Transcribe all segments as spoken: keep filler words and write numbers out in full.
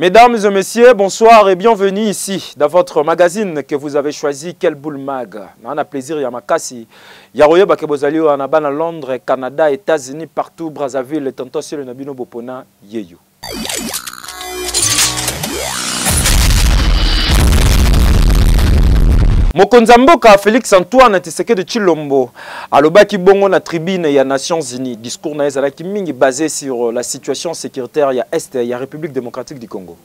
Mesdames et messieurs, bonsoir et bienvenue ici dans votre magazine que vous avez choisi, Quel Boule Mag. On a plaisir, Yamakasi. Yaroye Bakebozali, on a ban à Londres, Canada, États-Unis, partout, Brazzaville, tantôt sur le Nabino Bopona, Yeyo. Mokonzamboka Félix Antoine Tshisekedi de Tshilombo alobaki bongo na tribune ya Nations Unies. Discours na ezalaki mingi basé sur la situation sécuritaire ya Est ya République démocratique du Congo.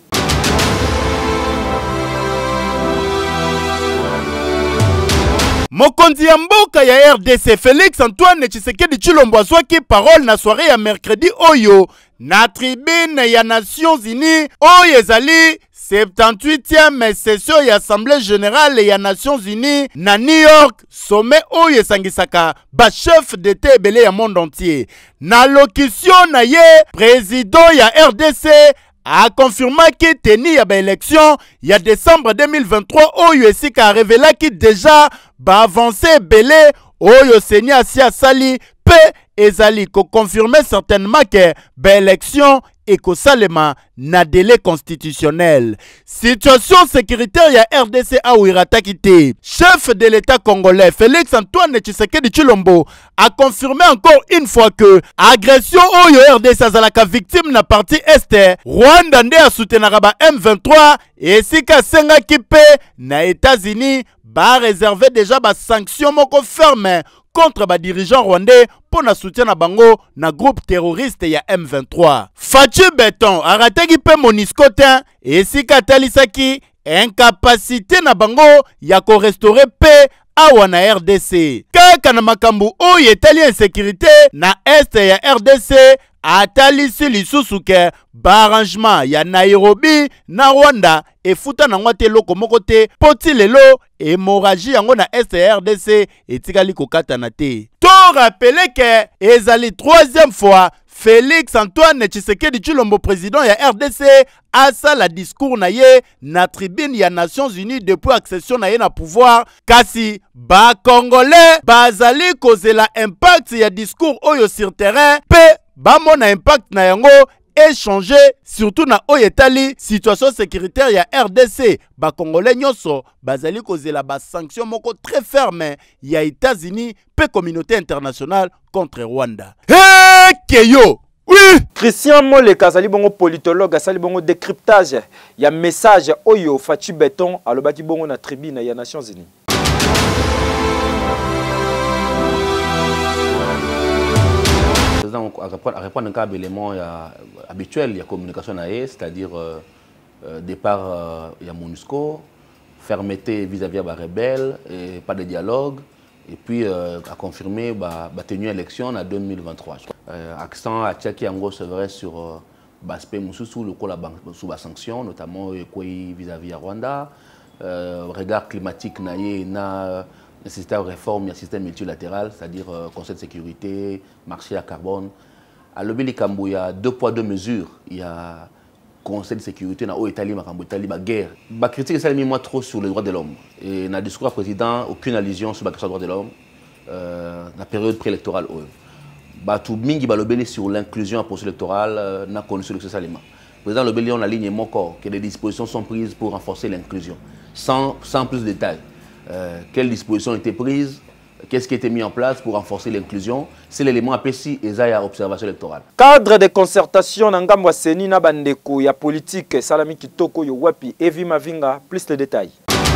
Mokonzi ya mboka ya R D C Félix Antoine Tshisekedi de Tshilombo azwaki parole na soirée ya mercredi oyo na tribune ya Nations Unies oyo ezali septante-huitième session ya Assemblée Générale ya Nations Unies na New York, sommet oyo esangisaka ba chef d'État ebele ya monde entier. Na locution na ye, président ya R D C a confirmé que teni ya ba élection ya décembre deux mille vingt-trois oyo esika a révélé que déjà ba avancé ebele oyo seni asi asali pe ezali ko confirmer certainement que ba élection et qu'au salema na délai constitutionnel. Situation sécuritaire ya R D C a Ouiratakité. Chef de l'État congolais Félix Antoine Tshisekedi de Tshilombo a confirmé encore une fois que agression oyo R D C azalaka victime na partie Est, Rwanda nde a soutenaka ba M vingt-trois et sika senga kipe na États-Unis ba réserver déjà ba sanction moko ferme contre ba dirigeant rwandais pour na soutien na bango na groupe terroriste ya M vingt-trois. Fachi Beton a rataki pe Monisco et sika talisaki incapacité na bango ya ko restaurer paix awa na R D C. Kaka na makambu oyo etali insécurité na Est ya R D C atalisi lisusu ke barrangement ya Nairobi na Rwanda efuta na ngwate loko moko te poti lelo hémorragie yango na Est ya R D C etikali kokata na te. To rappele ke ezali troisième fois Félix Antoine Tshisekedi de Tshilombo président ya R D C asa la discours na ye na tribune ya Nations Unies depuis accession na ye na pouvoir kasi ba Congolais bazali kozela impact ya discours oyo sur terrain pe ba mona impact na yango échanger surtout na oyetali situation sécuritaire ya R D C. Ba Congolais nyoso bazali kozela ba sanction moko très ferme ya États-Unis pe communauté internationale contre Rwanda. Hey, Keyo! Oui! Christian Moleka azali bongo politologue asali bongo décryptage ya message oyo Fachi Beton alobaki bongo na tribune ya Nations Unies. À répondre à un élément habituel, il y a communication, c'est-à-dire euh, euh, départ euh, il y a MONUSCO, fermeté vis-à-vis des rebelles, et pas de dialogue, et puis euh, à confirmer la tenue élection en deux mille vingt-trois. Euh, accent à Tchaki Ango c'est vrai sur l'aspect euh, sous le sous la sanction, notamment vis-à-vis de Rwanda, euh, regard climatique naïe na nécessité de réforme du système multilatéral, c'est-à-dire euh, Conseil de sécurité, marché à carbone. À l'Obéli Kambo, il y a deux poids, deux mesures. Il y a Conseil de sécurité, il y a Italie, il y a guerre. La critique est moi trop sur les droits de l'homme. Et dans le discours du président, aucune allusion sur la question des droits de l'homme. Euh, dans la période préélectorale, tout mingi balobeli sur l'inclusion post-électorale n'a connu sur le Salima. Le président Lobeli, on aligne mon corps que des dispositions sont prises pour renforcer l'inclusion, sans, sans plus de détails. Euh, quelles dispositions ont été prises, qu'est-ce qui a été mis en place pour renforcer l'inclusion. C'est l'élément A P C I et Zaya observation électorale. Cadre de concertation na ngambo seni na bandeko ya politique Salami Kitoko yo wapi Evi Mavinga, plus de détails.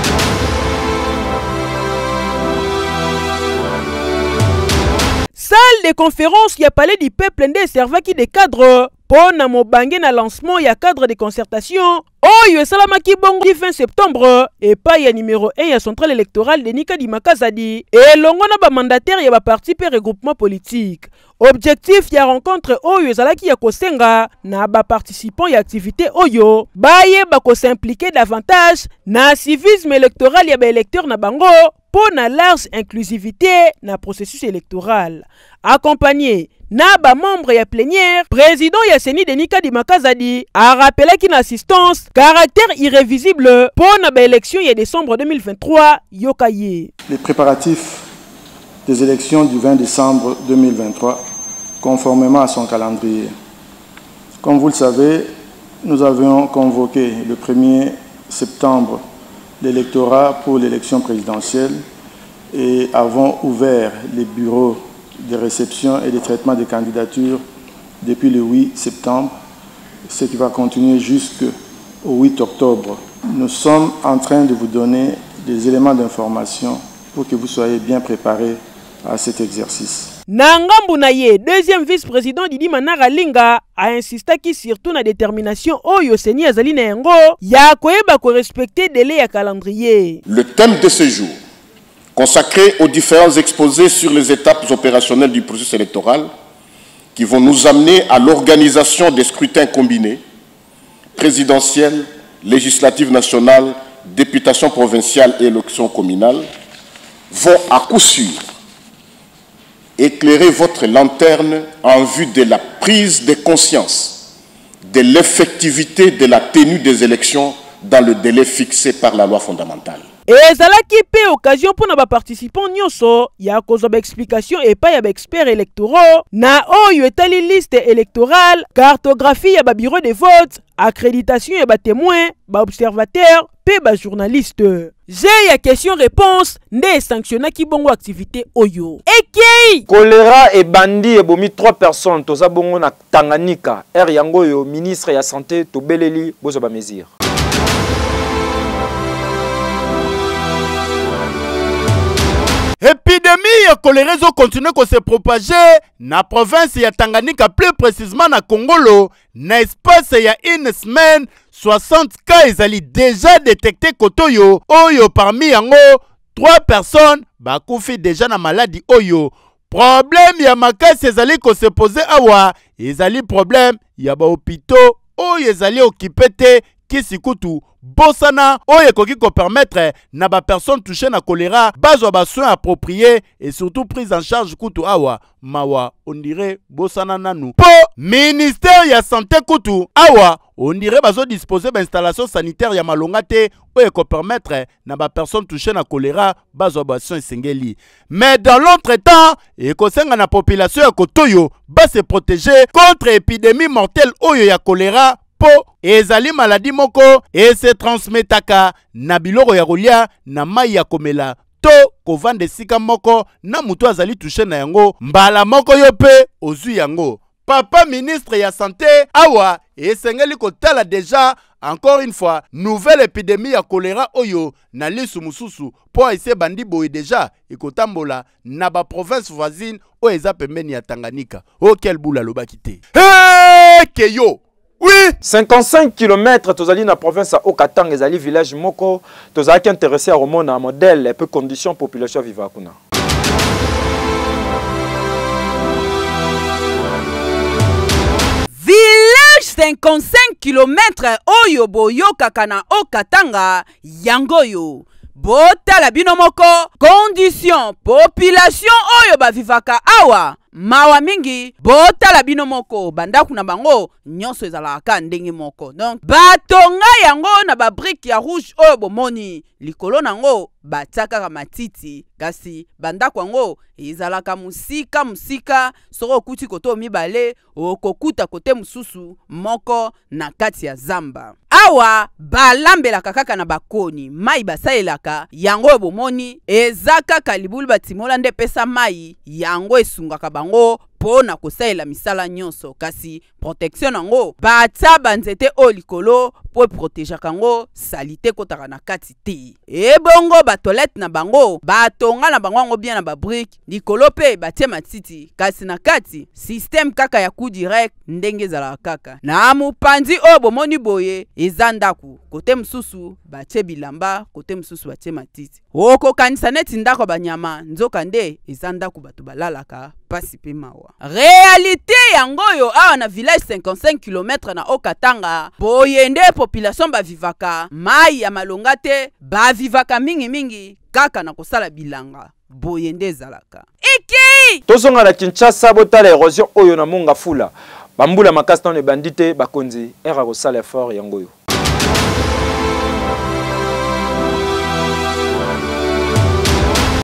Salle de conférence y a palais du peuple ndé servaki des cadres pour na mobange na lancement y a cadre de concertation. Oh, yo salamaki bongo fin septembre et pas ya numéro un ya centrale électorale de Nikadi Makazadi et longo na ba mandataire ya ba parti pe regroupement politique. Objectif ya rencontre oyo zalaki ya kosenga na ba participants ya activité oyo baye ba ko s'impliquer davantage na civisme électoral ya ba électeur na bango pour na large inclusivité na processus électoral. Accompagné na ba membre ya plénière, président ya Seni Denis Kadi Makazadi a rappelé qu'une assistance caractère irrévisible pour na ba élection ya décembre deux mille vingt-trois yokaye. Les préparatifs des élections du vingt décembre deux mille vingt-trois conformément à son calendrier. Comme vous le savez, nous avions convoqué le premier septembre l'électorat pour l'élection présidentielle et avons ouvert les bureaux de réception et de traitement des candidatures depuis le huit septembre, ce qui va continuer jusqu'au huit octobre. Nous sommes en train de vous donner des éléments d'information pour que vous soyez bien préparés à cet exercice. Nangambu Naye, deuxième vice-président Didi Manara Linga, a insisté qui surtout na détermination Oyo Seni Azali Nengo, ya koyeba ko respecter délai ya calendrier. Le thème de ce jour, consacré aux différents exposés sur les étapes opérationnelles du processus électoral, qui vont nous amener à l'organisation des scrutins combinés, présidentiels, législatives nationales, députation provinciale et élections communales, vont à coup sûr éclairer votre lanterne en vue de la prise de conscience de l'effectivité de la tenue des élections dans le délai fixé par la loi fondamentale. ezalaki pe occasion pour na participants nyonso ya kozwa ba explication et pas ya ba experts électoraux na oyo etali liste électorale, cartographie ya ba bureau de vote, accréditation ya ba témoins, ba observateurs pe ba journaliste. J'ai ya question réponse nde sanctionnaki bongo activité oyo. Ekei choléra et bandi et bomi trois personnes toza bongo na Tanganyika. Er yango yo ministre ya santé to beleli bozo ba mesure. Épidémie ya choléra continue à se propager na province ya Tanganyika, plus précisément na Congolo. Na espace ya une semaine, soixante cas ezali déjà détectés kotoyo. Oyo parmi yango, trois personnes bakufi déjà na maladie oyo. Problème ya makasi ezali ko se poser awa. Ezali problème ya ba hôpitaux oyo ezali occupé te kisikutu. Bosana oye koki ko permettre na ba personne touchée na choléra bazwa ba soins appropriés et surtout prise en charge kutu awa mawa on dirait bosana nanu po ministère ya santé kutu awa on dirait bazo disposer ba installation sanitaire ya malonga te oye ko permettre na ba personne touchée na choléra bazwa ba soins sengeli. Mais dans l'autre temps et ko senga na population ya kotoyo ba se protéger contre épidémie mortelle oyo ya choléra. Ezali maladie moko et se transmetaka na biloko ya kolia na mai ya komela to kovande sika moko na mutu azali touché na yango mbala moko yo pe ozui yango. Papa ministre ya santé awa esengeli kotala déjà encore une fois nouvelle épidémie ya choléra oyo na lisu mususu po ese bandi boye déjà ekotambola na ba province voisine o eza pembeni ya Tanganyika. Oh quel boula lobaki te. Hey keyo. Oui! cinquante-cinq kilomètres, tu as dans la province à Okatang, les alliés village Moko, tu as intéressé à remonter un modèle et peu conditions population vivant. Village cinquante-cinq kilomètres, Oyo Boyo Kakana Okatanga, Yangoyo. Bota la binomoko, condition, population Oyo Bavivaka Awa. Mawa mingi bota la bino moko banda kuna bango nyonso ezalaka ndenge moko. Donc batonga yango na ba brique ya rouge oyo bomoni likolo nango bataka matiti kasi banda kwango ezalaka musika musika soko kuti koto mibale okokuta kote mususu moko na kati ya zamba. Awa balambelaka kaka na bakoni mai basalelaka yango bomoni ezaka kalibulu batimola nde pesa mai yango esungaka bango pona kosalela misala nyonso kasi protection nango bata banzete o likolo po protéger kango salite kotaka na kati te. E bongo ba toilette na bango batonga na bango ngo bien na ba brique likolo pe batie matiti kasi na kati système kaka ya coup direct ndenge zala kaka na mupanzi o bomoni boye ezandaku kote msusu batie bilamba kote msusu batie matiti oko kanisa neti ndako banyama nzoka nde ezandaku bato balalaka pasi pe mawa. Réalité yangoyo awa na village cinquante-cinq kilomètres na Okatanga boye nde population bavivaka mai ya malonga te bavivaka mingi mingi kaka na kosala bilanga boye nde ezalaka. Iki tozonga na Kinshasa botala érosion oyo na monga fula bambula makasi na bandite bakonzi era kosala effort yangoyo.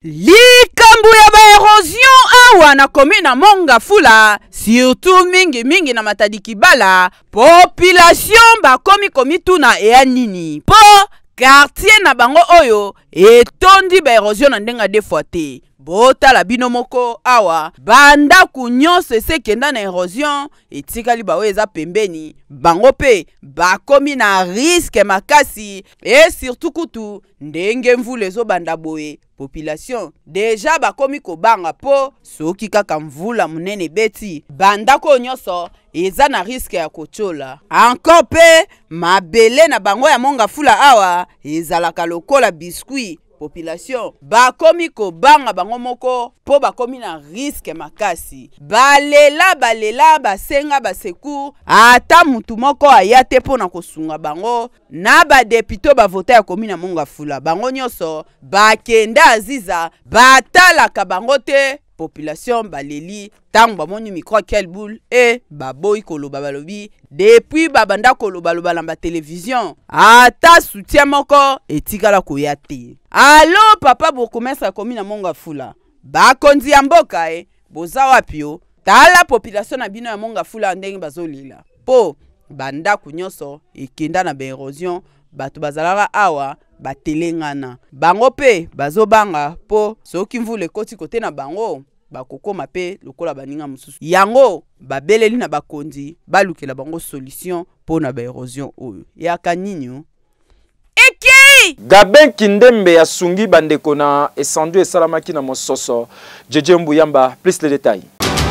likambo ya baerosion awa na komina Mongafula surtout mingi mingi na Matadi Kibala population bakomi komituna eya nini po quartier na bango oyo etondi baerosion na ndenga defwa te. Botala bino moko awa bandaku nyonso esekenda na erosion etikali bawe eza pembeni bango pe bakomi na risque makasi et surtout kutu ndenge mvula ezobanda boye population deja bakomi kobanga po soki kaka mvula munene beti bandako nyonso eza na risque ya kochola. Encore pe mabele na bango ya Mongafula awa ezalaka lokola biscuit population bakomi kobanga bango moko po bakomi na risque makasi balela balela basenga basecours ata mutu moko aya te pona kosunga bango na badepito bavota ya komina Mongafula bango nyonso bakenda aziza batalaka bango te. Population baleli tango bamoni micro quel boule et baboy koloba balobi depuis babanda koloba loba na ba télévision ata soutien moko etikala koya te. Allo papa bokomesa komina Mongafula bakonzi ya mboka e boza wapio tala population na bino ya Mongafula ndenge bazolila po banda kunyonso ekenda na erosion bato bazalaka awa batelengana bango pe bazobanga po soki mvula ekoti kote na bango bakokoma pe lokola baninga mususu yango babeleli na bakonzi balukela bango solution po na baerosion oyo yaka nini eki Gabin Kindembe ya sungi bandeko na esandu esalamaki na mososo Jeje Mbuyamba plus les détails.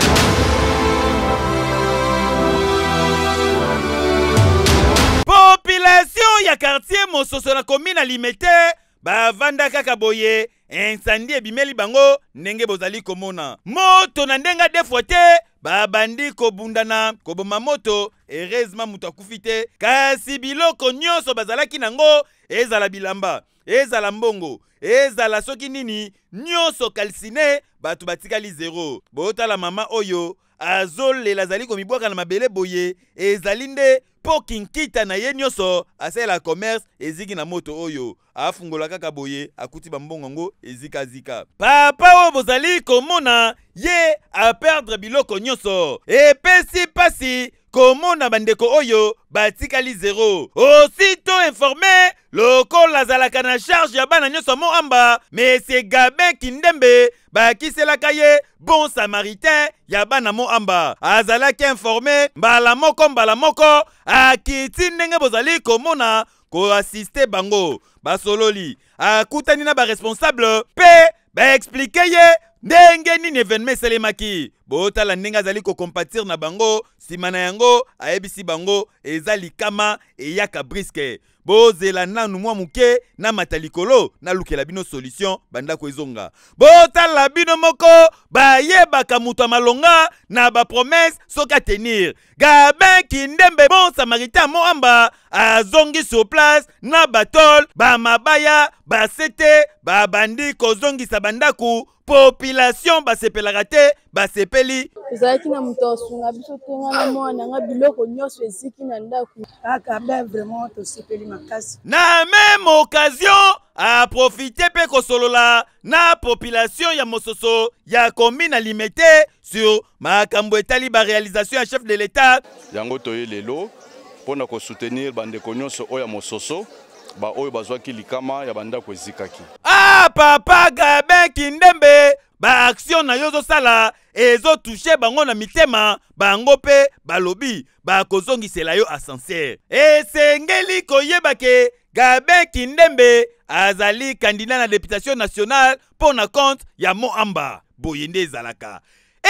Population ya quartier mososo na commune Limete ba vanda kaka boye incendie ebimeli bango ndenge bozali komona moto na ndenga defwa te babandi kobundana koboma moto heureusement mutu akufi te kasi biloko nyonso bazalaki nango ezala bilamba ezala mbongo ezala soki nini nyonso kalsine batu batikali zero. Botala mama oyo azolela azali komibwaka na mabele boye ezali nde po kinkita na ye nyonso asala commerce eziki na moto oyo afungola kaka boye akuti bambongo ngo ezika zika. Papa o bozali komona ye a perdre biloko nyonso epesi pasi komona bandeko oyo batikali zero. Aussitôt informé lokola azalaka na charge ya bana nyonso mo amba Monsieur Gabin Kindembe bakiselaka ye bon samaritain ya bana mo amba azalaki informé mbala moko mbala moko akiti ndenge bozali komona ko assiste bango basololi akutani na ba responsable pe ba expliquer ye ndenge nini événement esalemaki. Botala ndenge azali ko compatir na bango sima na yango ayebisi bango ezali kama eyaka briske bozela nanu mwa muke na matalikolo na lukela bino solution banda ko ezonga. Botala bino moko bayebaka mutu malonga na ba promesse soka tenir. Gabin Kindembe bon samaritain mo amba azongi sur place na batol ba mabaya ba sete ba bandi kozongisa bandaku population basepelaka te basepeli ezalaki na moto asunga biso te nga na mwana nga biloko nyonso eziki na ndaku kaka be vraiment tosepeli makasi. Na même occasion a profité pe kosolola na population ya mososo ya commune Limete sur makambo etali ba réalisation ya chef de l'État yango toye lelo pona ko soutenir bandeko nyonso oya mososo ba oyo bazwaki likama ya bandako ezikaki. Ah papa Gabin Kindembe ba action na yozo sala ezo toucher bango na mitema bango pe balobi ba kozongisela yo ascenseur esengeli koyeba ke Gabin Kindembe azali candidat na députation nationale pour na compte ya Moamba boyende ezalaka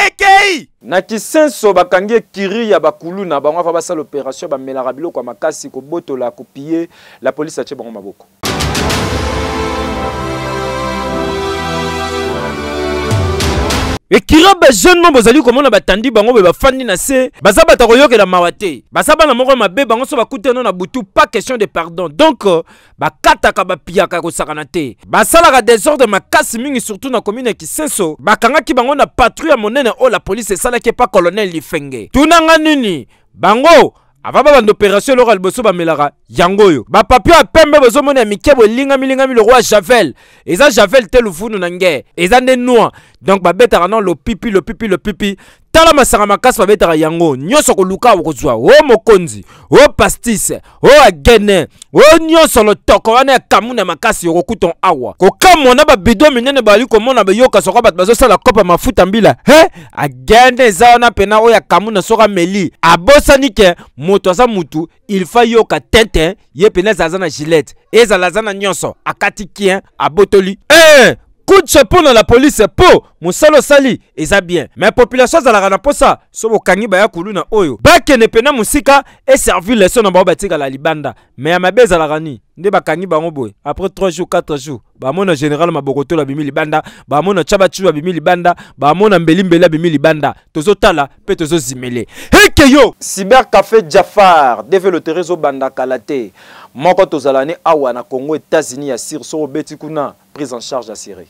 ekei na kisenso bakangi kiri ya bakulu na bango fa basala opération ba melaka biloko makasi ko botola kopier la police atie bango maboko. Et kira ba jeune mo bozali komona batandi bango be bafandi na se baza bata koyokela mawate basaba na moko mabe bango so bakute no na butu pas question de pardon donc bakataka bapiaka kosakana te basalaka désordre makasi mingi surtout na commune Kisenso bakangaki bango na patrouille monene o la police esalaki pa colonel Lifenge tunanga nini bango ava babanda opération eloko ya liboso bamelaka yango oyo bapapio ya pembe bozomona ya mike bolingami lingami le roi Javel eza Javel te lufunu na nge eza nde noir donc babetaka non lopipi lopipi lopipi tala masanga makasi babetaka yango nyonso koluka okozwa o mokonzi o pastise o agene o nyonso lotoko wana ya kamuna makasi yokokuton awa kokamwa na babido minene bali komona bayoka soko bato bazosala kopa mafuta mbila he agende eza wana pena oyo ya kamuna soka meli abosani ke moto aza mutu il fa yoka tete ye pena zaza na gilette ezala za na nyonso akati kien abotoli eh coup de chapeau na la police po musalo sali eza bien mais population zalaka na posa so bokangi baya kuluna oyo bakene pena musika et servir leçon na bao batika la libanda mais ya mabe zalaka ni nde bakangi bango boy après trois jours quatre jours bamona général mabokoto la bimi libanda bamona chabachu la bimi libanda bamona mbeli mbeli la bimi libanda tozotala pe tozozimele heke yo Cyber Café Jafar deve le terezo banda kalate moko tozalani awa na Congo États-Unis ya sir so beti kuna prise en charge assurée.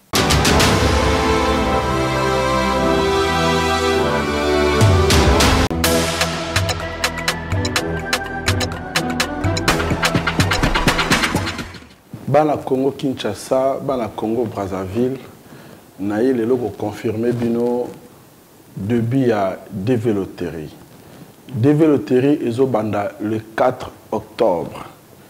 Bana Congo Kinshasa, bana Congo Brazzaville, naïe le logo confirmé bino début à développerie. Développerie est au banda le quatre octobre,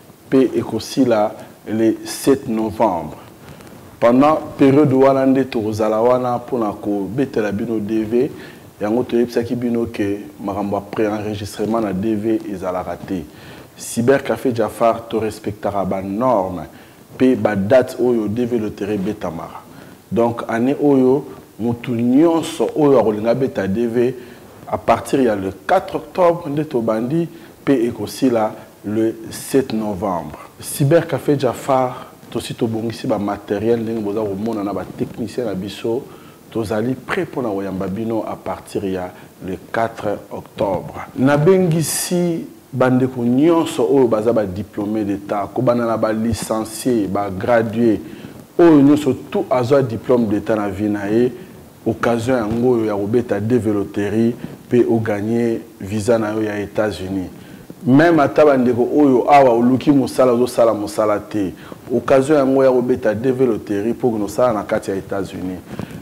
P et aussi là le sept novembre. Pendant période où on a été wana pour na ko betela bino D V, yango to yebsaki bino ke maramba pré-enregistrement na D V ezala raté. Cyber Café Jafar to respectera ba norme pe ba date oyo développerie betamara. Donc année oyo mutu nyonso oyo akolinga beta D V à partir ya le quatre octobre ndeto bandi pe ekosi la le sept novembre. Cyber Café Jafar tosi to bongisi ba matériel ndenge boza komona na ba technicien na biso tozali prêt pour na oyamba bino à partir ya le quatre octobre. Na bengisi bandeko nyonso oyo baza ba diplômé d'état ko bana na ba licencié ba gradué oyo nyonso tout azwa diplôme d'état na vie na ye occasion yango oyo ya kobeta développerie pe o gagner visa na yo ya États-Unis. Même ata bandeko oyo awa oluki musala zo sala musala te occasion yango ya kobeta développerie pour que no sala na kati ya États-Unis.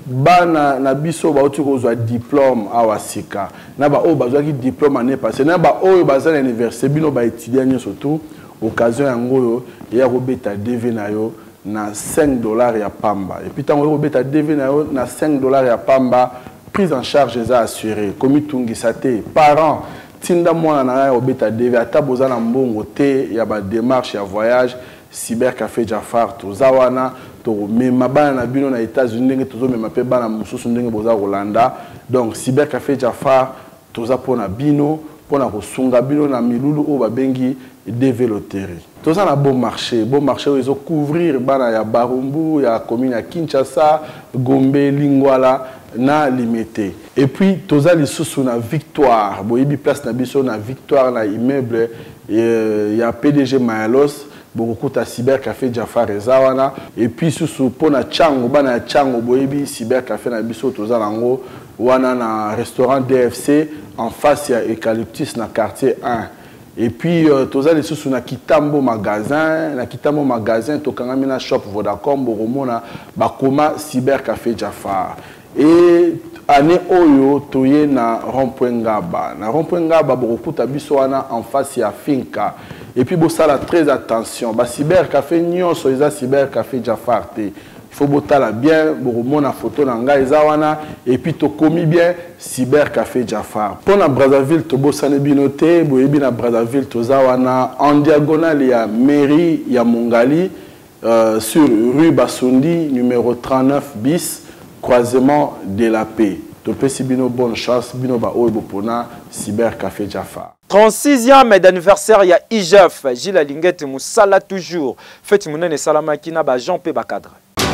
Bana na biso ba otu kozwa diplôme awa sika na ba oyo bazwaki diplôme année passée na ba oyo baza na université bino ba étudiant nyonso surtout occasion yango yo ya kobeta D V na yo na cinq dollars ya pamba et puis tant ko beta D V na yo na cinq dollars ya pamba prise en charge eza assurée comme tungisa te parents tinda mwana na yo beta D V ata boza na mbongo te ya ba démarche ya voyage Cyber Café Jafar tozawana to mema bana na bino na États-Unis ndenge tozo mema pe bana mususu ndenge boza Rolanda donc Cyber Café Jafar toza pona bino pona kosunga bino na milulu o babengi développerie. Toza na bon marché, bon marché où ils ont couvrir bana ya Barumbu, ya commune ya Kinshasa, Gombe, Lingwala na limité. Et puis toza lisusu na Victoire, boyebi place na biso na Victoire na immeuble euh, ya P D G Mayalos. Beaucoup à Cyber Café Jafar Ezawana et puis sous pona chango bana chango boyebi Cyber Café na biso toza lango wana na restaurant D F C en face ya Eucalyptus na quartier un et puis euh, toza les sous na Kitambo magasin na Kitambo magasin tokangami na shop Vodacom boromona bakoma Cyber Café Jafar et année oyo toye na rond-point Ngaba na rond-point Ngaba bokuta biso wana en face ya Finka. Et puis, vous avez très attention. Bah, Cyber Café Nyon, so isa Cyber Café Jafar te. Il faut botala bien, vous na photo nanga izawana. Et puis, to commis bien Cyber Café Jafar. Pour na Brazzaville, to bosane binote, vous ebi na Brazzaville, to zawana en diagonale il y a mairie, il y a Mongali euh, sur rue Basundi numéro trente-neuf bis, croisement de la paix. To pesi bino bonne chance, bino ba oibo pona Cyber Café Jafar. trente-sixième d'anniversaire, il y a I G F, Gilles Alinguette Moussala toujours. Faites Mounene Salamakina, ba Jean P. Bakadre.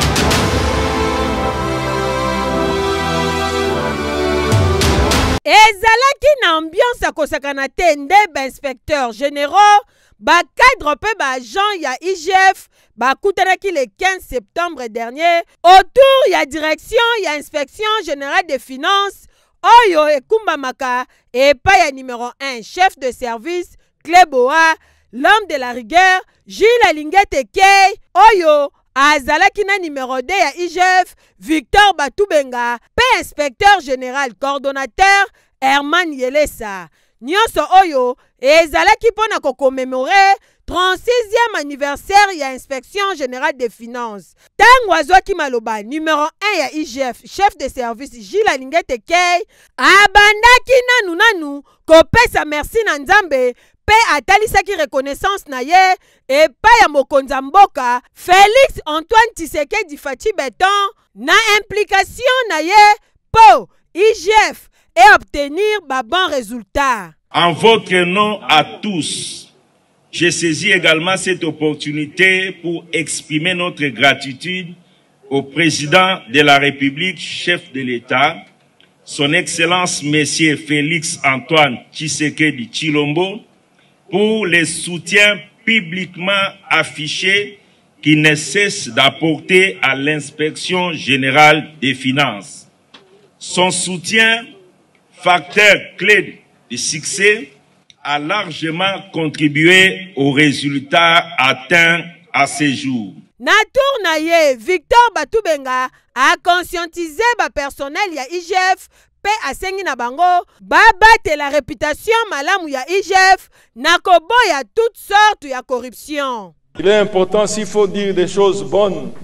ezalaki na ambiance akosakana te ndebe inspecteur généraux bacadre pe baagent ya I G F bakutanaki le quinze septembre dernier autour ya direction ya inspection générale des finances oyo ekumbamaka epai ya numéro un chef de service Cléboa, l'homme de la rigueur Jules Alingete Key, oyo azalaki na numéro deux ya I G F Victor Batubenga, pe inspecteur général coordonnateur Herman Yelesa. Nyonso oyo ezalaki mpona kokomemore trente-sixième anniversaire ya inspection générale des finances. Tango azwaki maloba numéro un ya I G F chef de service Jules Alingete Key abandaki nanu nanu kopesa merci na Nzambe pe atalisaki reconnaissance na ye epai ya mokonzi mboka Félix Antoine Tshisekedi Fachi Beton na implication na ye po I G F et obtenir ba bon résultat. En votre nom à tous, je saisis également cette opportunité pour exprimer notre gratitude au président de la République, chef de l'État, son Excellence Monsieur Félix Antoine Tshisekedi Tshilombo, pour les soutiens publiquement affichés qui ne cessent d'apporter à l'inspection générale des finances. Son soutien, facteur clé de succès, a largement contribué aux résultats atteints à ce jour. Na tour na ye, Victor Batubenga a conscientisé ba personnel ya I G F pe asengi na bango babate la réputation malamu ya I G F na koboya toutes sortes ya corruption. Il est important, s'il faut dire des choses bonnes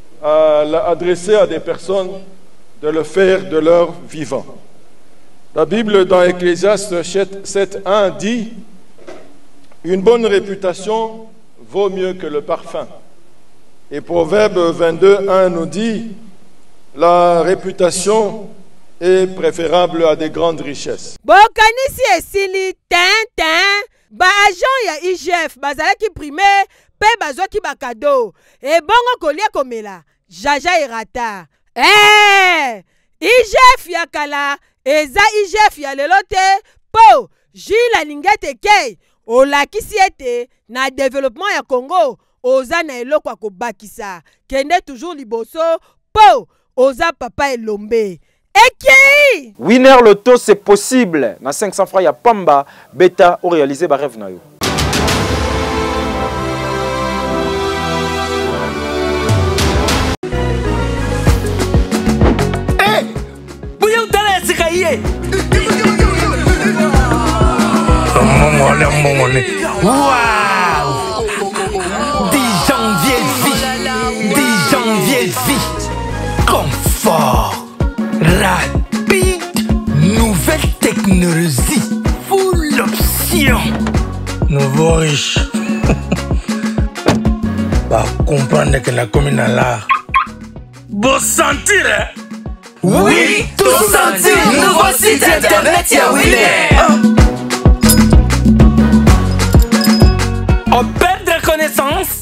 à adresser à des personnes, de le faire de leur vivant. La Bible dans Ecclésiaste sept un dit « Une bonne réputation vaut mieux que le parfum ». Et Proverbe vingt-deux un nous dit « La réputation est préférable à des grandes richesses ». Bokanisi esili tintin ba agent ya I G F bazalaki primaire pe bazwaki ba cadeau e bongo kolia komela jaja irata. Eh I G F ya kala eza I G F ya lelo te po Jules Alingete Key olakisi ete na développement ya Congo oza na eloko kobakisa kende toujours liboso po oza papa elombe. Eki! Winner Loto, c'est possible. Na cinq cents francs, il y a Pamba, Beta, ou réalisé par rêve na yo. Eh! Bouillon tala sikaye! Waouh! dix janvier vie! dix janvier vie! Confort! Rapide, nouvelle technologie, full option. Nouveau riche. Bah, comprendre que la commune a l'art. Bon sentir, hein? Oui, tout sentir. Nouveau site internet, y'a Winner. On perd de connaissance.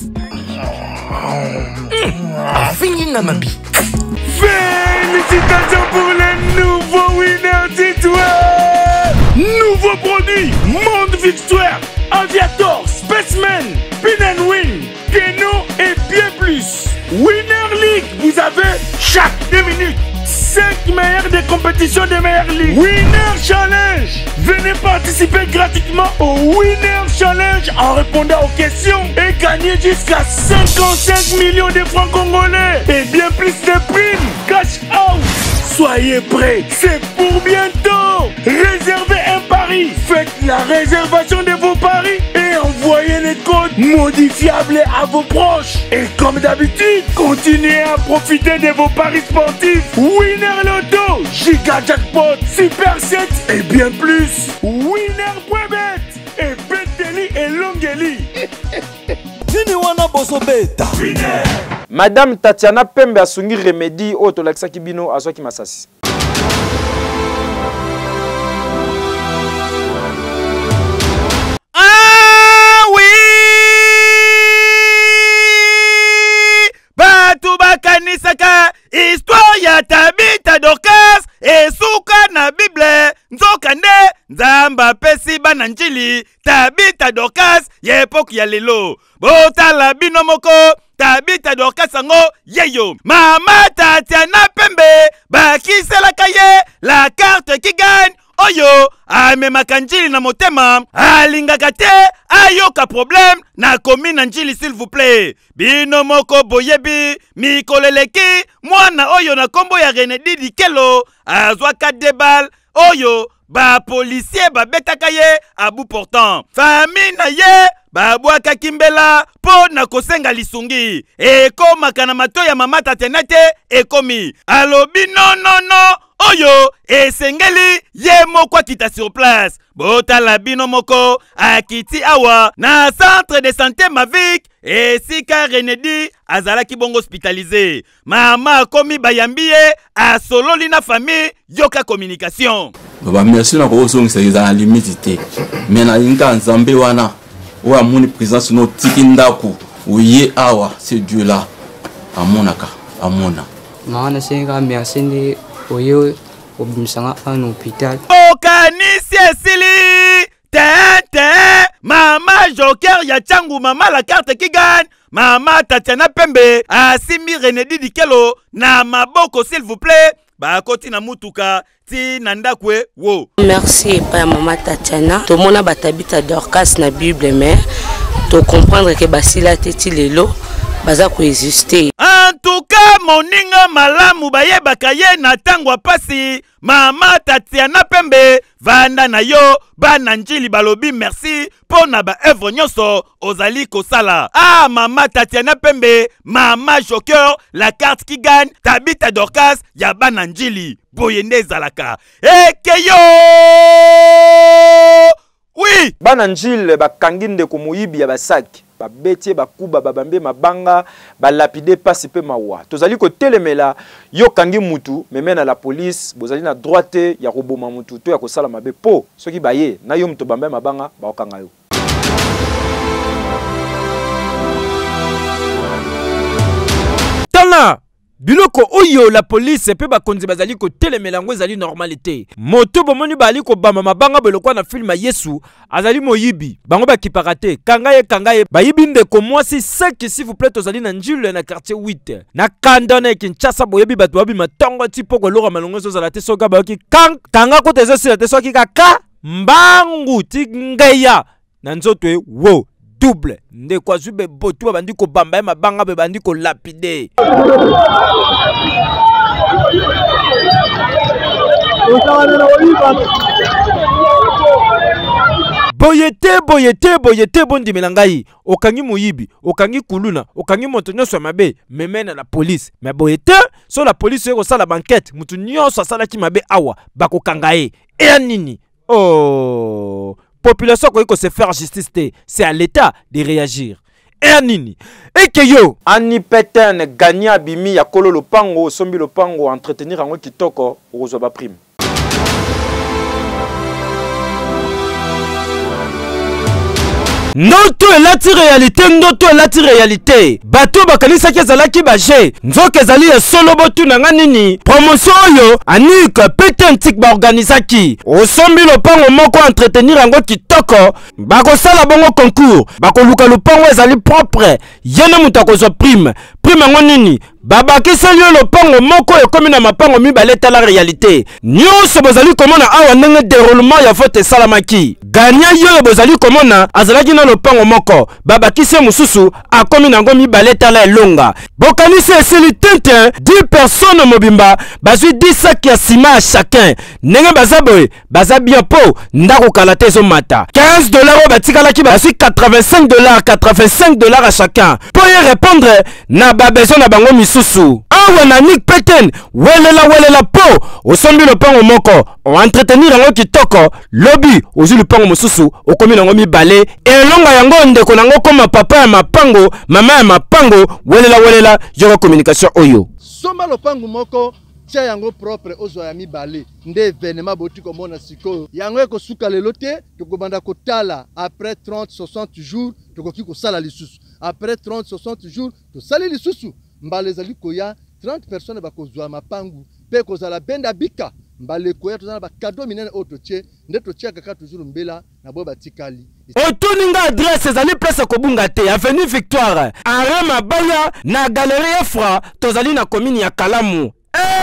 A fini dans ma vie. Félicitations pour le nouveau Winner Titoué! Nouveau produit, Monde Victoire, Aviator, Spaceman, Pin and Win, Keno et bien plus. Winner League, vous avez chaque deux minutes cinq meilleurs des compétitions des meilleures ligues. Winner Challenge, venez participer gratuitement au Winner Challenge en répondant aux questions et gagner jusqu'à cinquante-cinq millions de francs congolais et bien plus de primes. Cash out. Soyez prêts, c'est pour bientôt. Réservez un pari, faites la réservation de vos paris et envoyez les codes modifiables à vos proches. Et comme d'habitude, continuez à profiter de vos paris sportifs. Winner Loto, Giga Jackpot, Super sept et bien plus. Winner point bet et Beteli et Longeli. Madame Tatiana Pembe asungi remedi o tolakisa kibino azwaki masasi. Ah oui! Batu bakanisaka histoire ya Tabita Dorcas esuka na Bible nzoka nde Nzamba pesi bana njili Tabita Dorcas ya epoki ya lelo. Botala bino moko Tabita Dorcas ango yeyo. Mama Tatiana Pembe bakiselaka ye la carte qui gagne. Oyo amemaka njili na motema alingaka te ayoka problème na komi na njili s'il vous plaît. Bino moko boyebi mikoleleki mwana oyo na kombo ya Renedi Dikelo azwaka debal oyo ba policier ba betaka ye à bout portant. Famille na ye babwaka kimbela po na kosenga lisungi ekomaka na mato ya mama tatenate ekomi alobi non non non oyo esengeli ye moko akita sur place. Botala bino moko akiti awa na centre de santé Mavik esika Renedi azalaki bongo hospitalisé. Mama komi bayambiye asololi na famille yoka communication. Baba merci na ko songisa za limite mais na inga nzambe wana oya moni présence no tikindaku uye awa c'est Dieu là amonaka amona maana senga merci ndi oyo obimisanga en hôpital okanisi esili tete mama joker ya changu mama la carte qui gagne mama Tatiana Pembe asimi Renedi Dikelo na maboko s'il vous plaît bakoti na mutuka ti nandakwe wo. Merci pa mama Tatiana to mona batabita Dorcas na Bible mais to comprendre que basila teti lelo baza ko exister. En tout cas moninga malamu bayebaka ye na tangwa pasi mama Tatiana Pembe vanda na yo bana njili balobi merci pona ba œuvre nyonso ozali kosala. Ah mama Tatiana Pembe mama joker la carte qui gagne tabita Dorcas ya bana njili boyende zalaka ekeyo. Oui bana njili bakanginde ko muyibi ya basaki ba betie ba kuba ba bambe mabanga ba lapide pasi pe mawa tozali ko telemela yo kangi mutu memena la police bozali na droite ya roboma mutu to ya ko sala mabe po soki baye na yo muto bambe mabanga ba okanga yo. Tala biloko oyo la police pe bakonzi bazali ko telemela ngo ezali normalité. Moto bomoni bali ko bama mabanga beloko na film Yesu azali moyibi bango bakiparate kangaye kangaye bayibi ndeko mwasi cinq s'il vous plaît tozali na njule na quartier huit na kandone Kinshasa boyebi bato babi matongo tipo ko lora malongo zo zala te soka ba ki kang kanga ko tezo sila te soki kaka mbangu tingeya na nzoto e wo double nde kwa zube botu bandi ko bamba mabanga be bandi ko lapide. Boyete boyete boyete bondi melangai okangi moyibi okangi kuluna okangi moto nyonso mabe memena la police mais boyete so la police ko sala banquette mutu nyonso sala ki mabe awa bako kangaye e nini oh population ko se faire justice te c'est à l'état de réagir et nini et que yo ani peten gagna bimi ya kolo lopango sombi lopango entretenir ango kitoko ozo ba prime. Ndoto elati réalité ndoto elati réalité bato bakanisa ki ezalaki baje nzoka ezali ya solo botu na nga nini promotion oyo anika pete ntik baorganizaki osombi lopango moko entretenir yango kitoko bakosala bongo concours bakoluka lopango ezali propre yene mutu akozwa prime prime yango nini babakiseli yo lopango moko ekomi na mapango mibale tala réalité nyonso bozali komona awa ndenge déroulement ya vote esalamaki ganya yo bozali komona azalaki na lopango moko babakisi mususu akomi nango mibale tala elonga bokanisi esili tente dix personnes mobimba bazwi dix sacs ya sima à chacun ndenge baza boye baza bien po ndako kala te ezomata quinze dollars oyo batikalaki bazwi quatre-vingt-cinq dollars quatre-vingt-cinq dollars à chacun po ye répondre na babesoin na bango misusu awa na nik peten welela welela po osombi lopango moko o entretenir yango kitoko lobi ozwi lopango mosusu okomi nango mibale elonga yango ndeko nango koma papa ya mapango mama ya mapango welela welela yoko communication oyo somba lopango moko tia yango propre ozwa ya mibale nde événement boti komona sikoyo yango ekosuka lelo te tokobanda kotala après trente soixante jours tokoki kosala lisusu après trente soixante jours tosali lisusu mbala ezali koya trente personnes bakozwa mapangu pe kozala benda bika mbala koya tozala ba cadeau minene oyo totie nde totia kaka toujours mbela na bo batikali otuninga adresse ezali place kobunga te avenue Victoire arrêt Mabaya na galerie Efra tozali na commune ya Kalamu. Eh,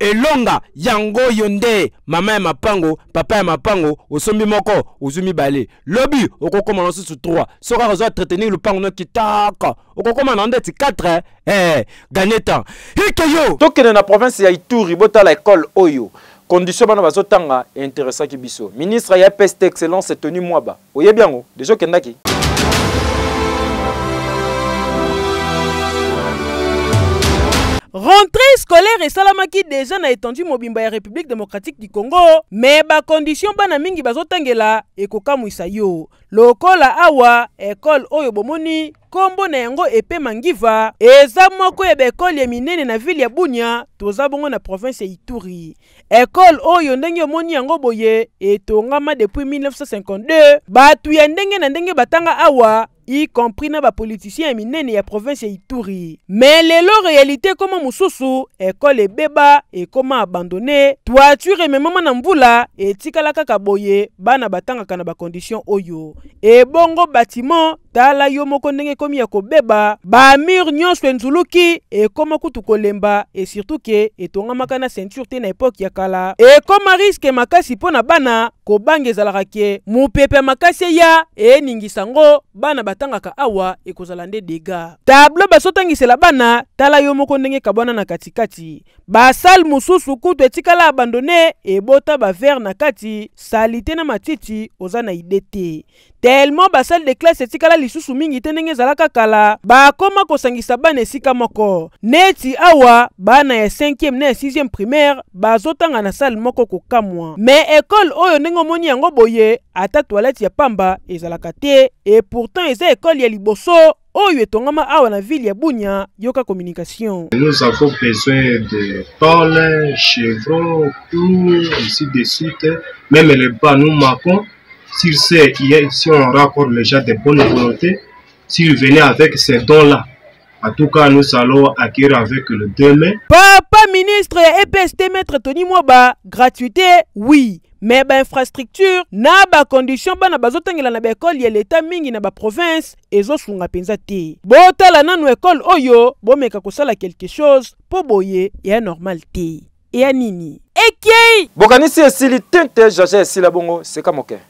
elonga yango yonde mama ya mapango papa ya mapango osombi moko ozumi bale lobi okokoma na susu trois soka rezo entretenir le pango no kitaka okokoma na ndeti quatre eh gagner temps hikeyo tokene na province ya Ituri botala école oyo condition bana bazotanga intéressant ki biso ministre ya P S T excellence Tony Mwaba oyebiango déjà kendaki rentrée scolaire et salamaki déjà na étendu mobimba ya République démocratique du Congo mais ba condition bana mingi bazotangela ekokamwisa yo lokola awa école oyo bomoni kombo na yango epe mangiva eza moko ya ekole ya minene na ville ya Bunia toza bongo na province ya Ituri école oyo ndenge omoni yango boye etongama depuis mille neuf cent cinquante-deux batu ya ndenge na ndenge batanga awa y compris na ba politiciens ya minene ya province ya Ituri mais lelo réalité comme mususu école ebeba et comment abandonné toiture me mama na mbula etikala kaka boye bana batanga kana ba condition oyo e bongo bâtiment tala yo moko ndenge komi ya kobeba ba mur nyonso enzuluki e koma kutu kolemba et surtout ke etongama na ceinture te na époque ya kala e koma risque makasi pona bana kobange ezalaka ke mupepe makasi ya e ningisango bana batangaka awa ekozala nde dega tableau basotangisela bana tala yo moko ndenge kabwana na katikati basal mususu kutu etikala abandonné ebota ba verre na kati salite na matiti oza na idete tellement basal de classe etikala lisusu mingi te ndenge ezalaka kala bakoma kosangisa bana esika moko neti awa bana ya cinquième na sixième primaire bazotanga na salle moko kokamwa mais école oyo ndenge omoni yango boye ata toilette ya pamba ezalaka te et pourtant eza école ya liboso oyo etongama awa na ville ya Bunia yoka communication. Nous avons besoin de tôles, chevrons, tout ainsi de suite. Même les bas nous marquons. S'il sait, si on raccorde les gens de bonne volonté, s'ils venaient avec ces dons-là, en tout cas, nous allons acquérir avec le demain. Papa ministre et P S T maître Tony Mwaba, gratuité, oui. Mais ba infrastructure na ba condition bana bazotangela na ba école ya l'état mingi na ba province ezo sunga penza te botala nanu école oyo bomeka kosala quelque chose po boye ya normal te ya nini ekei bokanisi esili tente jaja esila bongo c'est comme ok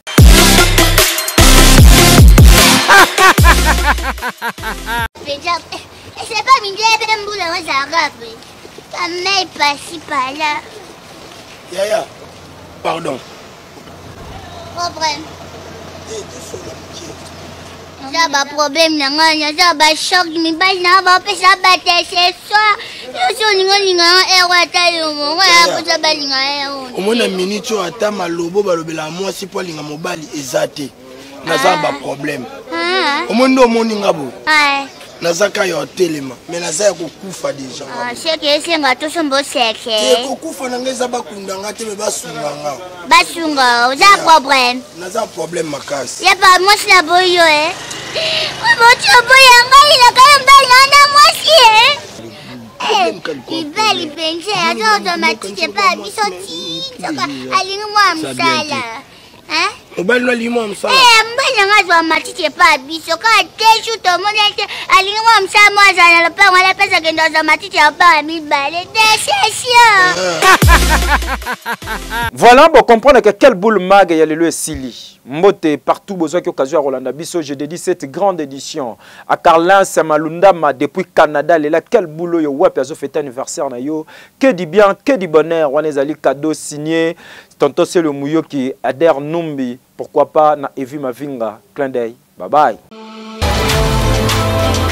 c'est pas mingi ebe mbula wazarabe kamei pasi pala Yaya pardon. Problème. Ça va problème na nganya ça va choc mi ba na ba pe ça va te ce soir. Yo so linga linga e wa ta yo mo wa ko ça ba linga e. Omona minute ata malobo balobela moi si po linga mobali ezate. Na za ba problème. Ah. Omondo omoni ngabo. Ah. Nazaka yo telema mais naza ya kokufa déjà. Ah, c'est que c'est ngato sombo seke. E kokufa na ngeza bakunda ngate me basunga nga. Basunga, oza problème. Naza problème makasi. Ya pa moi na boyo eh. Mo tu boyo ngai la kamba na moi si eh. Il va li penser à automatique pas bisoti. Saka alingi moi msala. Hein? Mobali no limo msala. Eh, mbana ngazo amatike pa biso ka teshu to monete alingi moi msala moi za na pa ngala pesa kendo za matike pa mi bale décession. Voilà, bon comprendre que quel boule mag y a le Sili. Mbote partout besoin que occasion à Rolanda Bisso, je dédie cette grande édition à Carlin Samalundama depuis Canada. Et là quel boulot yo web a fait anniversaire na yo. Que du bien, que du bonheur. On est allé cadeau signé. Tonton c'est le mouillot qui adhère Numbi. Pourquoi pas na Evi Mavinga. Clin d'œil. Bye bye.